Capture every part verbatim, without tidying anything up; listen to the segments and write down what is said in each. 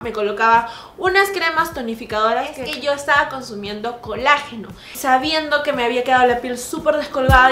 Me colocaba unas cremas tonificadoras que, que yo estaba consumiendo colágeno, sabiendo que me había quedado la piel súper descolgada.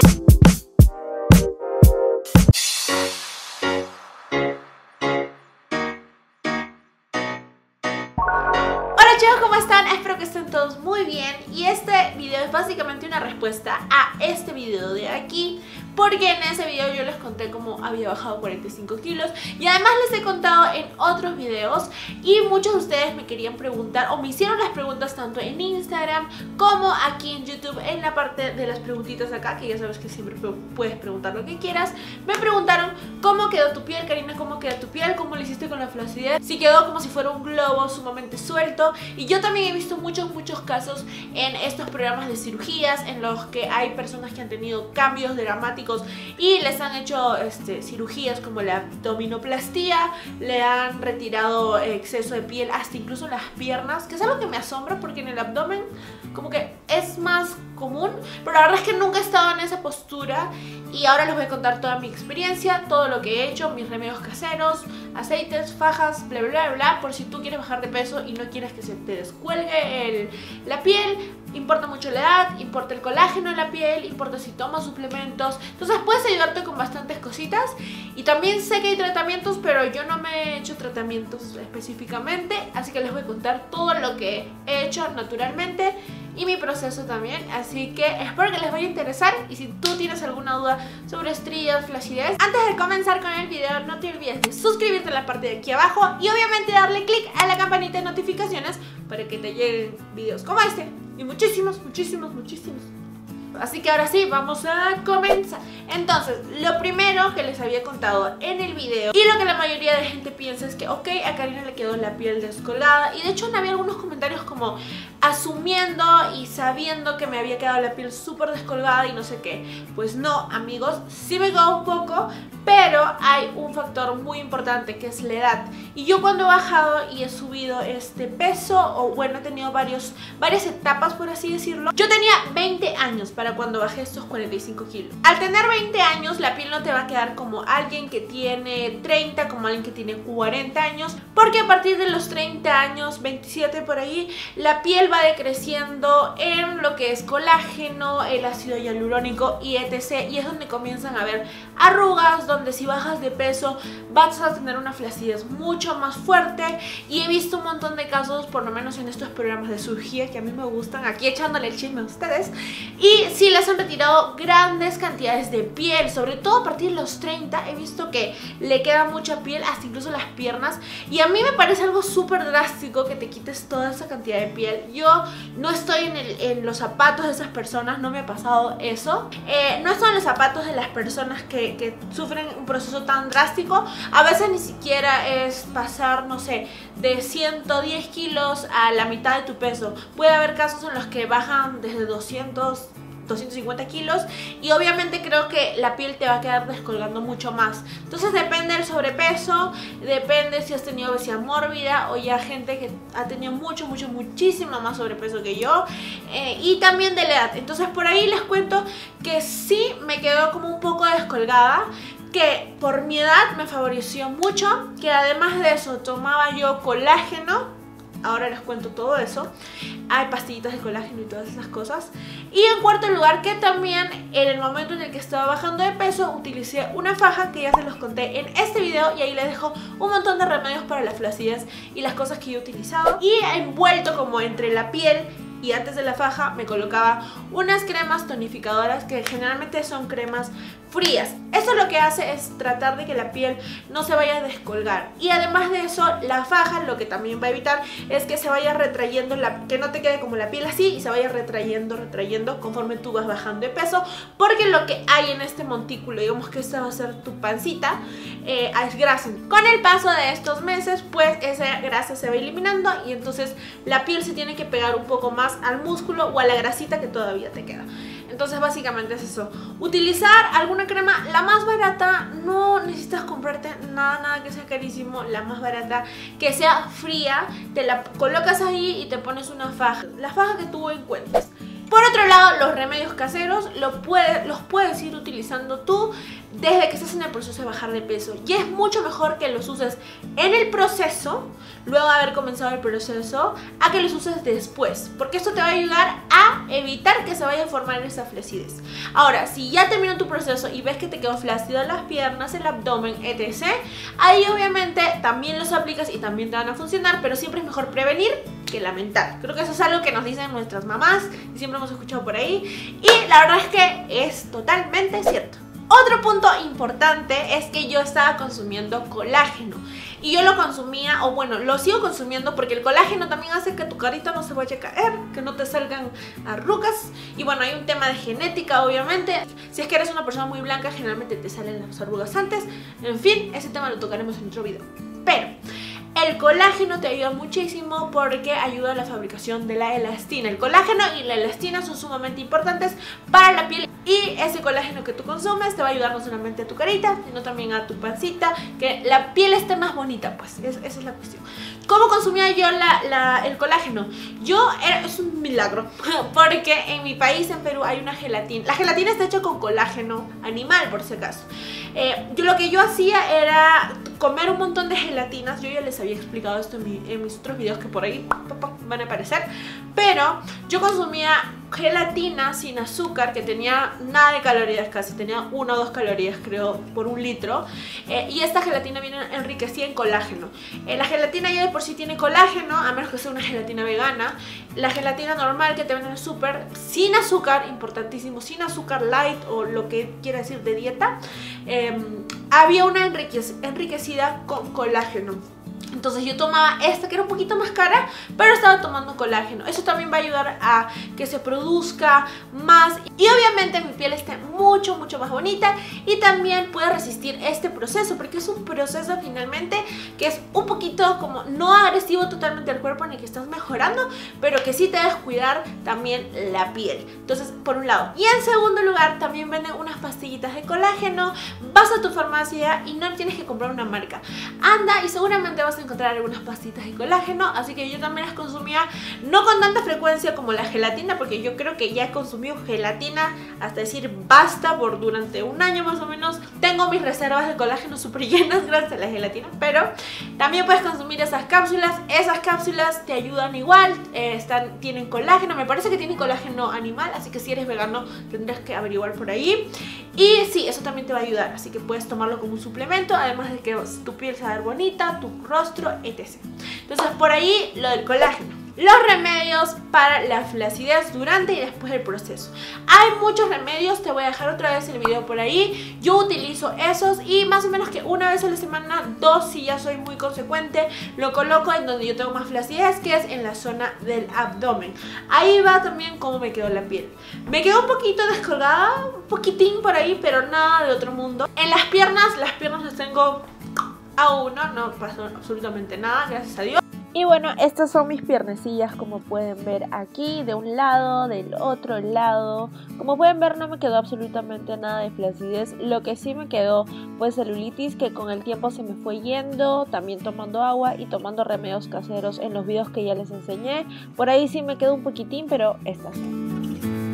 Hola chicos, ¿cómo están? Espero que estén todos muy bien. Y este video es básicamente una respuesta a este video de aquí, porque en ese video yo les conté cómo había bajado cuarenta y cinco kilos. Y además les he contado en otros videos. Y muchos de ustedes me querían preguntar, o me hicieron las preguntas tanto en Instagram como aquí en YouTube, en la parte de las preguntitas acá, que ya sabes que siempre puedes preguntar lo que quieras. Me preguntaron cómo quedó tu piel, Karina, cómo quedó tu piel, cómo lo hiciste con la flacidez, si quedó como si fuera un globo sumamente suelto. Y yo también he visto muchos, muchos casos en estos programas de cirugías en los que hay personas que han tenido cambios dramáticos y les han hecho este, cirugías como la abdominoplastía, le han retirado exceso de piel hasta incluso las piernas, que es algo que me asombra porque en el abdomen como que es más común, pero la verdad es que nunca he estado en esa postura. Y ahora les voy a contar toda mi experiencia, todo lo que he hecho, mis remedios caseros, aceites, fajas, bla bla bla, por si tú quieres bajar de peso y no quieres que se te descuelgue el, la piel. Importa mucho la edad, importa el colágeno en la piel, importa si tomas suplementos. Entonces puedes ayudarte con bastantes cositas. Y también sé que hay tratamientos, pero yo no me he hecho tratamientos específicamente, así que les voy a contar todo lo que he hecho naturalmente y mi proceso también. Así que espero que les vaya a interesar. Y si tú tienes alguna duda sobre estrías, flacidez, antes de comenzar con el video no te olvides de suscribirte en la parte de aquí abajo y obviamente darle click a la campanita de notificaciones para que te lleguen videos como este y muchísimos, muchísimos, muchísimos. Así que ahora sí, vamos a comenzar. Entonces, lo primero que les había contado en el video, y lo que la mayoría de gente piensa, es que ok, a Karina le quedó la piel descolgada. Y de hecho había algunos comentarios como asumiendo y sabiendo que me había quedado la piel súper descolgada y no sé qué. Pues no, amigos, sí me quedó un poco, pero hay un factor muy importante que es la edad. Y yo cuando he bajado y he subido este peso, o bueno, he tenido varios, varias etapas por así decirlo. Yo tenía veinte años para cuando bajé estos cuarenta y cinco kilos. Al tener veinte años, la piel no te va a quedar como alguien que tiene treinta, como alguien que tiene cuarenta años, porque a partir de los treinta años, veintisiete por ahí, la piel va decreciendo en lo que es colágeno, el ácido hialurónico y etcétera. Y es donde comienzan a haber arrugas, donde si bajas de peso vas a tener una flacidez mucho más fuerte. Y he visto un montón de casos, por lo menos en estos programas de cirugía que a mí me gustan, aquí echándole el chisme a ustedes, y sí les han retirado grandes cantidades de piel, sobre todo a partir de los treinta. He visto que le queda mucha piel, hasta incluso las piernas, y a mí me parece algo súper drástico que te quites toda esa cantidad de piel. Yo no estoy en, el, en los zapatos de esas personas, no me ha pasado eso. Eh, no estoy en los zapatos de las personas que, que sufren un proceso tan drástico. A veces ni siquiera es pasar, no sé, de ciento diez kilos a la mitad de tu peso. Puede haber casos en los que bajan desde doscientos, doscientos cincuenta kilos, y obviamente creo que la piel te va a quedar descolgando mucho más. Entonces depende del sobrepeso, depende si has tenido obesidad mórbida o ya gente que ha tenido mucho, mucho, muchísimo más sobrepeso que yo, eh, y también de la edad. Entonces por ahí les cuento que sí me quedó como un poco descolgada, que por mi edad me favoreció mucho, que además de eso tomaba yo colágeno. Ahora les cuento todo eso. Hay pastillitas de colágeno y todas esas cosas. Y en cuarto lugar, que también en el momento en el que estaba bajando de peso utilicé una faja que ya se los conté en este video, y ahí les dejo un montón de remedios para la flacidez y las cosas que yo he utilizado. Y envuelto como entre la piel y antes de la faja me colocaba unas cremas tonificadoras que generalmente son cremas frías. Eso lo que hace es tratar de que la piel no se vaya a descolgar. Y además de eso, la faja lo que también va a evitar es que se vaya retrayendo, la, que no te quede como la piel así y se vaya retrayendo, retrayendo conforme tú vas bajando de peso. Porque lo que hay en este montículo, digamos que esta va a ser tu pancita, eh, es grasa. Con el paso de estos meses, pues esa grasa se va eliminando y entonces la piel se tiene que pegar un poco más al músculo o a la grasita que todavía te queda. Entonces básicamente es eso. Utilizar alguna crema, la más barata. No necesitas comprarte nada, nada que sea carísimo. La más barata, que sea fría. Te la colocas ahí y te pones una faja, la faja que tú encuentres. Por otro lado, los remedios caseros lo puede, los puedes ir utilizando tú desde que estás en el proceso de bajar de peso. Y es mucho mejor que los uses en el proceso, luego de haber comenzado el proceso, a que los uses después. Porque esto te va a ayudar a evitar que se vaya a formar esa flacidez. Ahora, si ya terminó tu proceso y ves que te quedó flácido las piernas, el abdomen, etcétera, ahí obviamente también los aplicas y también te van a funcionar, pero siempre es mejor prevenir que lamentar. Creo que eso es algo que nos dicen nuestras mamás y siempre hemos escuchado por ahí, y la verdad es que es totalmente cierto. Otro punto importante es que yo estaba consumiendo colágeno y yo lo consumía, o bueno, lo sigo consumiendo porque el colágeno también hace que tu carita no se vaya a caer, que no te salgan arrugas, y bueno, hay un tema de genética obviamente. Si es que eres una persona muy blanca, generalmente te salen las arrugas antes. En fin, ese tema lo tocaremos en otro video. Pero el colágeno te ayuda muchísimo porque ayuda a la fabricación de la elastina. El colágeno y la elastina son sumamente importantes para la piel, y ese colágeno que tú consumes te va a ayudar no solamente a tu carita, sino también a tu pancita, que la piel esté más bonita, pues es, esa es la cuestión. ¿Cómo consumía yo la, la, el colágeno? Yo, era, es un milagro, porque en mi país, en Perú, hay una gelatina. La gelatina está hecha con colágeno animal, por si acaso. Eh, yo lo que yo hacía era comer un montón de gelatinas. Yo ya les había explicado esto en, mi, en mis otros videos que por ahí van a aparecer. Pero yo consumía gelatina sin azúcar, que tenía nada de calorías, casi tenía una o dos calorías creo por un litro, eh, y esta gelatina viene enriquecida en colágeno. eh, La gelatina ya de por sí tiene colágeno, a menos que sea una gelatina vegana. La gelatina normal que te venden en el súper, sin azúcar, importantísimo, sin azúcar light o lo que quiera decir de dieta, eh, había una enriquecida con colágeno. Entonces yo tomaba esta, que era un poquito más cara, pero estaba tomando colágeno. Eso también va a ayudar a que se produzca más y obviamente mi piel esté mucho, mucho más bonita, y también puede resistir este proceso, porque es un proceso finalmente que es un poquito como no agresivo totalmente al cuerpo, en el que estás mejorando, pero que sí te debes cuidar también la piel. Entonces, por un lado. Y en segundo lugar, también venden unas pastillitas de colágeno. Vas a tu farmacia y no tienes que comprar una marca. Anda y seguramente vas a encontrar algunas pastillitas de colágeno, así que yo también las consumía, no con tanta frecuencia como la gelatina, porque yo creo que ya he consumido gelatina hasta decir basta por durante un año más o menos. Tengo mis reservas de colágeno súper llenas gracias a la gelatina, pero también puedes consumir esas cápsulas. Esas cápsulas te ayudan igual, eh, están, tienen colágeno, me parece que tienen colágeno animal, así que si eres vegano tendrás que averiguar por ahí. Y sí, eso también te va a ayudar, así que puedes tomarlo como un suplemento, además de que tu piel se va a ver bonita, tu rostro, etcétera. Entonces por ahí lo del colágeno. Los remedios para la flacidez durante y después del proceso. Hay muchos remedios, te voy a dejar otra vez el video por ahí. Yo utilizo esos y más o menos que una vez a la semana, dos si ya soy muy consecuente, lo coloco en donde yo tengo más flacidez, que es en la zona del abdomen. Ahí va también cómo me quedó la piel. Me quedó un poquito descolgada, un poquitín por ahí, pero nada de otro mundo. En las piernas, las piernas las tengo a uno, no pasó absolutamente nada, gracias a Dios. Y bueno, estas son mis piernecillas, como pueden ver aquí, de un lado, del otro lado. Como pueden ver, no me quedó absolutamente nada de flacidez. Lo que sí me quedó fue celulitis, que con el tiempo se me fue yendo, también tomando agua y tomando remedios caseros en los videos que ya les enseñé. Por ahí sí me quedó un poquitín, pero estas son.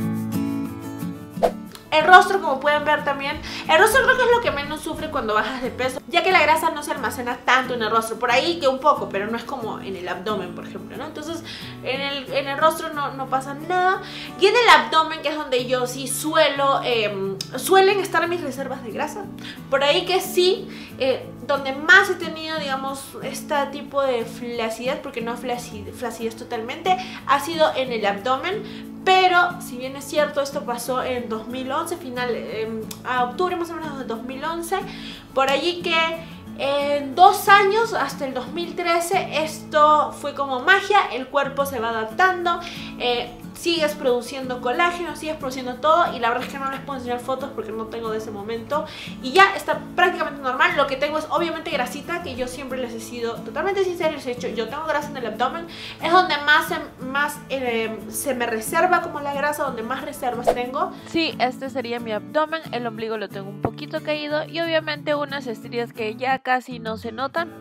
El rostro, como pueden ver también, el rostro creo que es lo que menos sufre cuando bajas de peso, ya que la grasa no se almacena tanto en el rostro. Por ahí que un poco, pero no es como en el abdomen, por ejemplo, ¿no? Entonces en el, en el rostro no, no pasa nada. Y en el abdomen, que es donde yo sí suelo, eh, suelen estar mis reservas de grasa. Por ahí que sí, eh, donde más he tenido, digamos, este tipo de flacidez, porque no flacidez, flacidez totalmente, ha sido en el abdomen. Pero, si bien es cierto, esto pasó en dos mil once, final, eh, a octubre más o menos de dos mil once, por allí que en dos años, hasta el dos mil trece, esto fue como magia, el cuerpo se va adaptando, eh, sigues produciendo colágeno, sigues produciendo todo, y la verdad es que no les puedo enseñar fotos porque no tengo de ese momento, y ya está prácticamente normal. Lo que tengo es obviamente grasita, que yo siempre les he sido totalmente sincera, les he dicho, yo tengo grasa en el abdomen, es donde más, se, más eh, se me reserva como la grasa, donde más reservas tengo. Sí, este sería mi abdomen, el ombligo lo tengo un poquito caído y obviamente unas estrías que ya casi no se notan.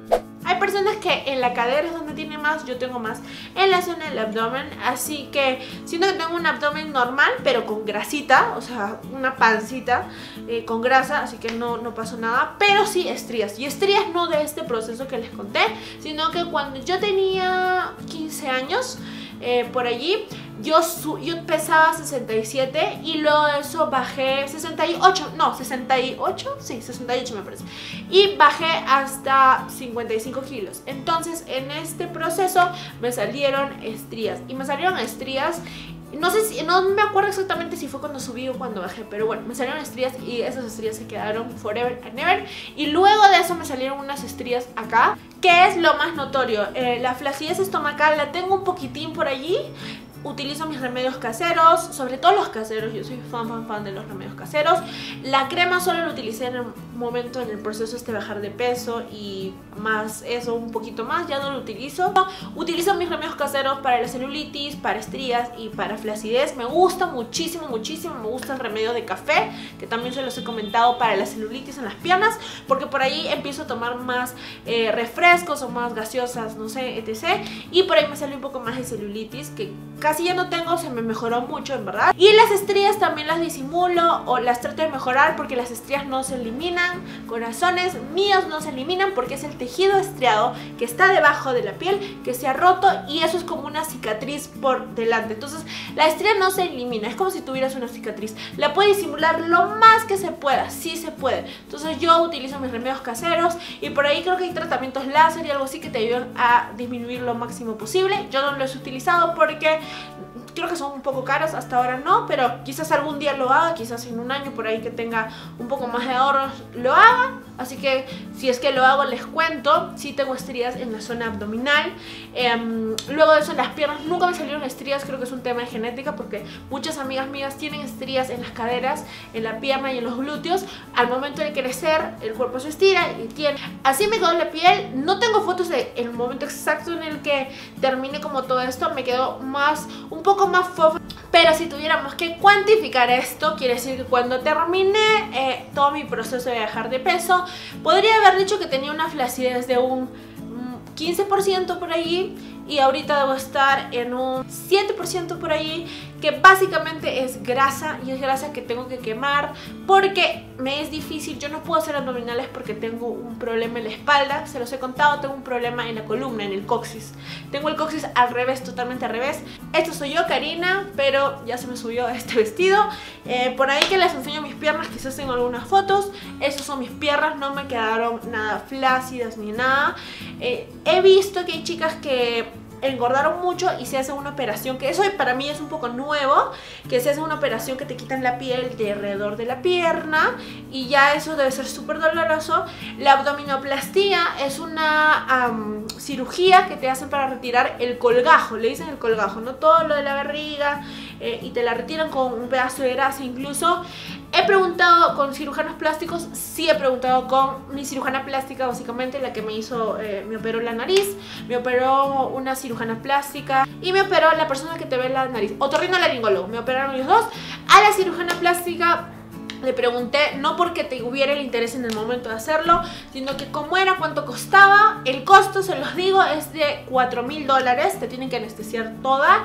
Hay personas que en la cadera es donde tienen más, yo tengo más en la zona del abdomen, así que siento que tengo un abdomen normal, pero con grasita, o sea, una pancita eh, con grasa, así que no, no pasó nada, pero sí estrías, y estrías no de este proceso que les conté, sino que cuando yo tenía quince años, eh, por allí, Yo, su yo pesaba sesenta y siete y luego de eso bajé sesenta y ocho, no, sesenta y ocho, sí, sesenta y ocho me parece. Y bajé hasta cincuenta y cinco kilos. Entonces en este proceso me salieron estrías. Y me salieron estrías, no sé si, no me acuerdo exactamente si fue cuando subí o cuando bajé, pero bueno, me salieron estrías y esas estrías se quedaron forever and ever. Y luego de eso me salieron unas estrías acá, que es lo más notorio. Eh, la flacidez estomacal la tengo un poquitín por allí. Utilizo mis remedios caseros, sobre todo los caseros, yo soy fan fan fan de los remedios caseros. La crema solo la utilicé en el momento, en el proceso este de bajar de peso y más eso, un poquito más, ya no lo utilizo. Utilizo mis remedios caseros para la celulitis, para estrías y para flacidez. Me gusta muchísimo, muchísimo, me gusta el remedio de café, que también se los he comentado para la celulitis en las piernas, porque por ahí empiezo a tomar más eh, refrescos o más gaseosas, no sé, etcétera. Y por ahí me sale un poco más de celulitis, que casi ya no tengo, se me mejoró mucho en verdad. Y las estrías también las disimulo o las trato de mejorar porque las estrías no se eliminan. Corazones míos no se eliminan porque es el tejido estriado que está debajo de la piel que se ha roto y eso es como una cicatriz por delante. Entonces la estría no se elimina, es como si tuvieras una cicatriz. La puedes disimular lo más que se pueda, sí se puede. Entonces yo utilizo mis remedios caseros y por ahí creo que hay tratamientos láser y algo así que te ayudan a disminuir lo máximo posible. Yo no los he utilizado porque creo que son un poco caros, hasta ahora no, pero quizás algún día lo haga, quizás en un año por ahí que tenga un poco más de ahorros lo haga. Así que si es que lo hago les cuento. Sí tengo estrías en la zona abdominal. eh, Luego de eso en las piernas nunca me salieron estrías, creo que es un tema de genética porque muchas amigas mías tienen estrías en las caderas, en la pierna y en los glúteos. Al momento de crecer el cuerpo se estira y tiene. Así me quedó la piel. No tengo fotos del momento exacto en el que termine como todo esto, me quedó más, un poco más fofa. Pero si tuviéramos que cuantificar esto, quiere decir que cuando terminé eh, todo mi proceso de bajar de peso, podría haber dicho que tenía una flacidez de un quince por ciento por allí y ahorita debo estar en un siete por ciento por allí, que básicamente es grasa y es grasa que tengo que quemar porque me es difícil. Yo no puedo hacer abdominales porque tengo un problema en la espalda, se los he contado, tengo un problema en la columna, en el coxis. Tengo el coxis al revés, totalmente al revés. Esto soy yo, Karina, pero ya se me subió este vestido. Eh, por ahí que les enseño mis piernas, quizás tengo algunas fotos. Esas son mis piernas, no me quedaron nada flácidas ni nada. Eh, he visto que hay chicas que engordaron mucho y se hace una operación, que eso para mí es un poco nuevo, que se hace una operación que te quitan la piel de alrededor de la pierna y ya eso debe ser súper doloroso. La abdominoplastía es una um, cirugía que te hacen para retirar el colgajo, le dicen el colgajo, no todo lo de la barriga, eh, y te la retiran con un pedazo de grasa incluso. He preguntado con cirujanos plásticos, sí he preguntado con mi cirujana plástica, básicamente la que me hizo, eh, me operó la nariz, me operó una cirujana plástica y me operó la persona que te ve la nariz, otorrinolaringólogo, me operaron los dos. A la cirujana plástica le pregunté, no porque te hubiera el interés en el momento de hacerlo, sino que cómo era, cuánto costaba. El costo, se los digo, es de cuatro mil dólares, te tienen que anestesiar toda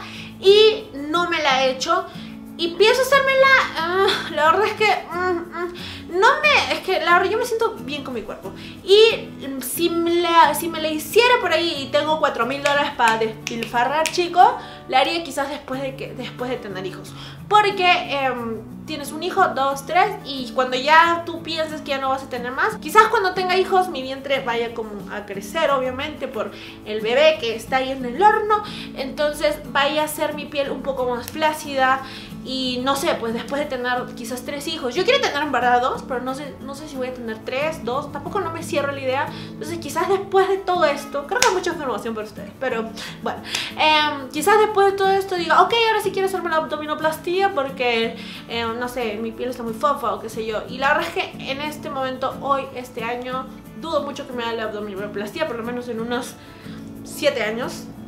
y no me la he hecho. Y pienso hacérmela, uh, la verdad es que uh, uh, no me, es que la verdad yo me siento bien con mi cuerpo. Y si me la, si me la hiciera por ahí y tengo cuatro mil dólares para despilfarrar, chico, la haría quizás después de, que, después de tener hijos. Porque eh, tienes un hijo, dos, tres, y cuando ya tú piensas que ya no vas a tener más, quizás cuando tenga hijos mi vientre vaya como a crecer, obviamente, por el bebé que está ahí en el horno. Entonces vaya a ser mi piel un poco más flácida. Y no sé, pues después de tener quizás tres hijos, yo quiero tener en verdad dos, pero no sé, no sé si voy a tener tres, dos, tampoco no me cierro la idea. Entonces quizás después de todo esto, creo que hay mucha información para ustedes, pero bueno, eh, quizás después de todo esto diga, ok, ahora sí quiero hacerme la abdominoplastía porque, eh, no sé, mi piel está muy fofa o qué sé yo. Y la verdad es que en este momento, hoy, este año, dudo mucho que me haga la abdominoplastía, por lo menos en unos siete años.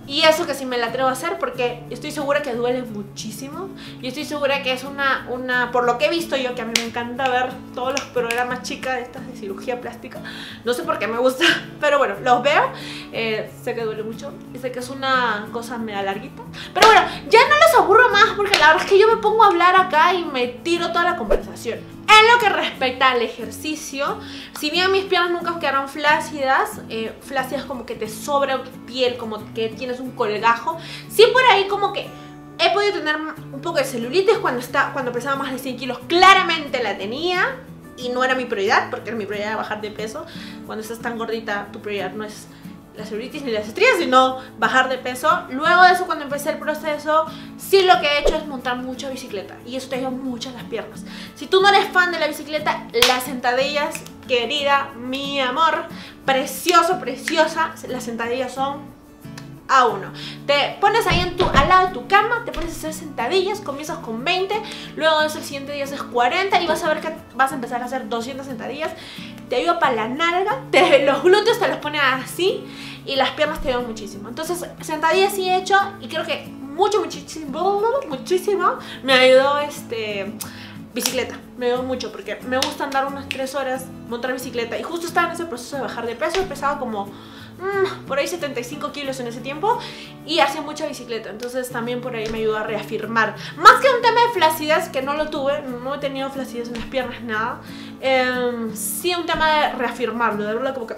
Y eso que sí me la atrevo a hacer porque estoy segura que duele muchísimo. Y estoy segura que es una, una por lo que he visto yo, que a mí me encanta ver todos los programas chicas de estas de cirugía plástica. No sé por qué me gusta, pero bueno, los veo. eh, Sé que duele mucho y sé que es una cosa media larguita. Pero bueno, ya no los aburro más porque la verdad es que yo me pongo a hablar acá y me tiro toda la conversación. En lo que respecta al ejercicio, si bien mis piernas nunca quedaron flácidas, eh, flácidas como que te sobra piel, como que tienes un colgajo, sí por ahí como que he podido tener un poco de celulitis cuando, está, cuando pesaba más de cien kilos, claramente la tenía y no era mi prioridad, porque mi prioridad era bajar de peso. Cuando estás tan gordita, tu prioridad no es la celulitis ni las estrías, sino bajar de peso. Luego de eso, cuando empecé el proceso, sí lo que he hecho es montar mucha bicicleta y eso te ayuda mucho a las piernas. Si tú no eres fan de la bicicleta, las sentadillas, querida, mi amor, precioso, preciosa, las sentadillas son a uno. Te pones ahí en tu, al lado de tu cama, te pones a hacer sentadillas, comienzas con veinte, luego de eso el siguiente día haces cuarenta y vas a ver que vas a empezar a hacer doscientas sentadillas. Te ayuda para la nalga, te, los glúteos te los pones así y las piernas te ayudan muchísimo. Entonces sentadillas sí he hecho y creo que mucho, muchísimo, muchísimo me ayudó este... bicicleta, me ayudó mucho porque me gusta andar unas tres horas, montar bicicleta y justo estaba en ese proceso de bajar de peso, pesaba como mmm, por ahí setenta y cinco kilos en ese tiempo y hacía mucha bicicleta, entonces también por ahí me ayudó a reafirmar, más que un tema de flacidez, que no lo tuve, no he tenido flacidez en las piernas, nada, eh, sí un tema de reafirmarlo, de verlo como que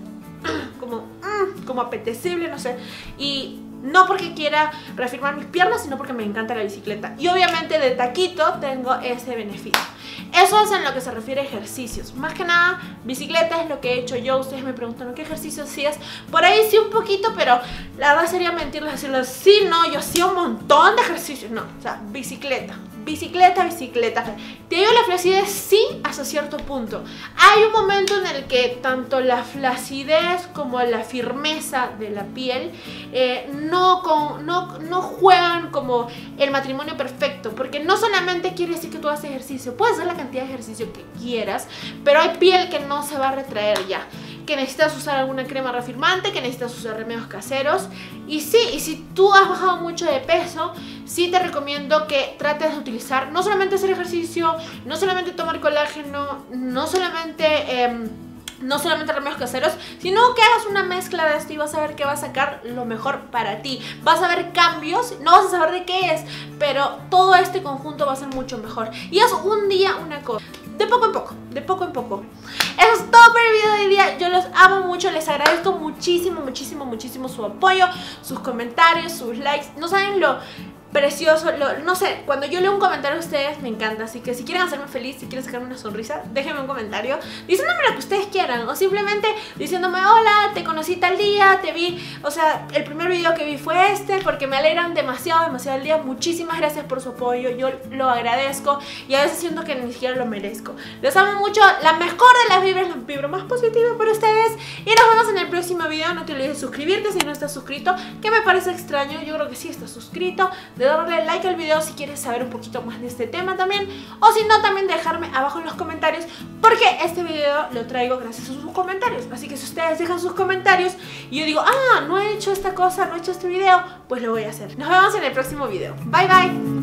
como, como apetecible, no sé, y no porque quiera reafirmar mis piernas, sino porque me encanta la bicicleta. Y obviamente de taquito tengo ese beneficio. Eso es en lo que se refiere a ejercicios. Más que nada, bicicleta es lo que he hecho yo. Ustedes me preguntan, ¿qué ejercicios hacías? Por ahí sí un poquito, pero la verdad sería mentirles decirlo. Sí, no, yo hacía un montón de ejercicios. No, o sea, bicicleta. Bicicleta, bicicleta. Te digo la flacidez sí hasta cierto punto. Hay un momento en el que tanto la flacidez como la firmeza de la piel eh, no, con, no, no juegan como el matrimonio perfecto. Porque no solamente quiere decir que tú haces ejercicio. Puedes hacer la cantidad de ejercicio que quieras, pero hay piel que no se va a retraer ya, que necesitas usar alguna crema reafirmante, que necesitas usar remedios caseros. Y sí, y si tú has bajado mucho de peso, sí te recomiendo que trates de utilizar, no solamente hacer ejercicio, no solamente tomar colágeno, no solamente... Eh, no solamente remedios caseros, sino que hagas una mezcla de esto y vas a ver que va a sacar lo mejor para ti. Vas a ver cambios, no vas a saber de qué es, pero todo este conjunto va a ser mucho mejor. Y es un día una cosa, de poco en poco, de poco en poco. Eso es todo por el video de hoy día. Yo los amo mucho, les agradezco muchísimo, muchísimo, muchísimo su apoyo, sus comentarios, sus likes. No saben lo precioso, lo, no sé, cuando yo leo un comentario de ustedes me encanta, así que si quieren hacerme feliz, si quieren sacarme una sonrisa, déjenme un comentario diciéndome lo que ustedes quieran, o simplemente diciéndome, hola, te conocí tal día, te vi, o sea, el primer video que vi fue este, porque me alegran demasiado, demasiado el día. Muchísimas gracias por su apoyo, yo lo agradezco y a veces siento que ni siquiera lo merezco. Les amo mucho, la mejor de las vibras, la vibra más positiva para ustedes, y nos vemos en el próximo video. No te olvides de suscribirte si no estás suscrito, que me parece extraño, yo creo que sí estás suscrito, de darle like al video si quieres saber un poquito más de este tema también, o si no, también dejarme abajo en los comentarios, porque este video lo traigo gracias a sus comentarios. Así que si ustedes dejan sus comentarios y yo digo, ah, no he hecho esta cosa, no he hecho este video, pues lo voy a hacer. Nos vemos en el próximo video. Bye bye.